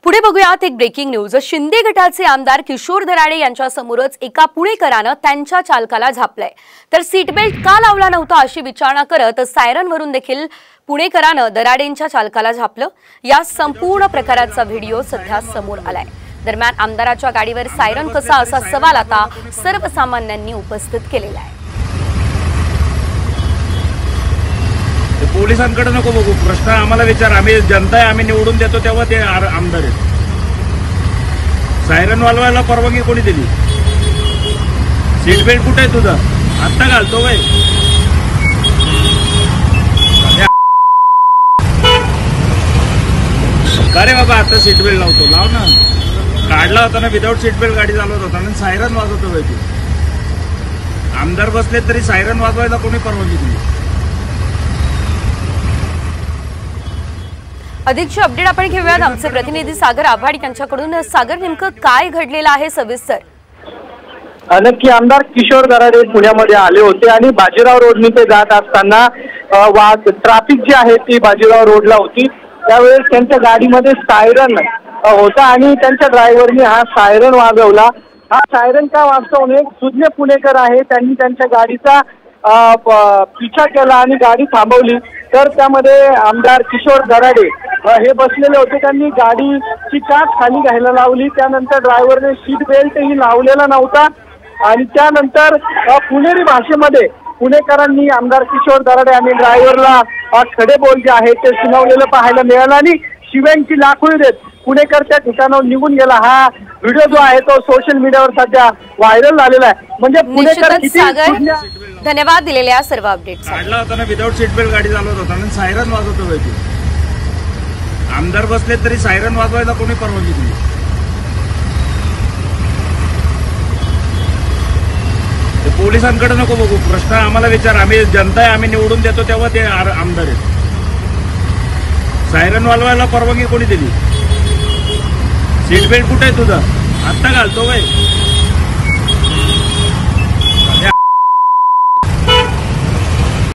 पुढे बघूयात एक ब्रेकिंग न्यूज। शिंदे गटाचे आमदार किशोर दराडे यांच्या समोरच एका पुणेकरानं त्यांच्या चालकाला झापलंय। तर सीट बेल्ट का लावला नव्हता अशी विचारणा करत सायरनवरून देखील पुणेकरानं दराडेंच्या चालकाला झापलं। या संपूर्ण प्रकाराचा व्हिडिओ सध्या समोर आलाय। दरम्यान आमदाराच्या गाडीवर सायरन कसा असा सवाल आता सर्वसामान्यांनी उपस्थित केलेला आहे। पोलिसांकडे नको बघू, प्रश्न आम्हाला विचार। आम्ही जनता आहे, आम्ही निवडून देतो तेव्हा ते आमदार आहेत। सायरन वाजवायला परवानगी कोणी दिली? सीट बेल्ट कुठे आहे तुझा? आत्ता घालतो बाई। का रे बाबा, आता सीट बेल्ट लावतो? लाव ना। काढला होता ना, विदाऊट सीट बेल्ट गाडी चालवत होता आणि सायरन वाजवतो बाई तू। आमदार बसले तरी सायरन वाजवायला कोणी परवानगी दिली? अधिकची अपडेट आपण घेऊयात आमचे प्रतिनिधी सागर आव्हाड यांच्याकडून। सागर, नेमकं काय घडलेलं आहे सविस्तर? नक्की आमदार किशोर दराडे पुण्यामध्ये आले होते आणि बाजीराव रोडनी ते जात असताना ट्रॅफिक जी आहे ती बाजीराव रोडला होती। त्यावेळेस त्यांच्या गाडीमध्ये सायरन होता आणि त्यांच्या ड्रायव्हरने हा सायरन वाजवला। हा सायरन का वाजतो? एक सुज्ञ पुणेकर आहे, त्यांनी त्यांच्या गाडीचा पिछा केला आणि गाडी थांबवली। तर त्यामध्ये आमदार किशोर दराडे हे बसलेले होते। त्यांनी गाडीची काच खाली घ्यायला लावली। त्यानंतर ड्रायव्हरने सीट बेल्टही लावलेला नव्हता आणि त्यानंतर पुणेरी भाषेमध्ये पुणेकरांनी आमदार किशोर दराडे आणि ड्रायव्हरला खडे बोल जे आहे ते सुनावलेलं पाहायला मिळालं आणि शिव्यांची लाखोळी देत पुणेकर त्या ठिकाणावर निघून गेला। हा व्हिडिओ जो आहे तो सोशल मीडियावर सध्या व्हायरल झालेला आहे। म्हणजे पुणेकर किती धन्यवाद दिलेल्या सर्व अपडेट्स। काढला होता ना, विदाऊट सीट बेल्ट गाडी चालवत होता आणि सायरन वाजवतो बाई तू। आमदार बसले तरी सायरन वाजवायला कोणी परवानगी दिली? पोलिसांकडे नको बघू, प्रश्न आम्हाला विचार। आम्ही जनता आहे, आम्ही निवडून देतो तेव्हा ते आमदार आहेत। सायरन वाजवायला परवानगी कोणी दिली? सीट बेल्ट कुठे आहे तुझा? आत्ता घालतो बाई।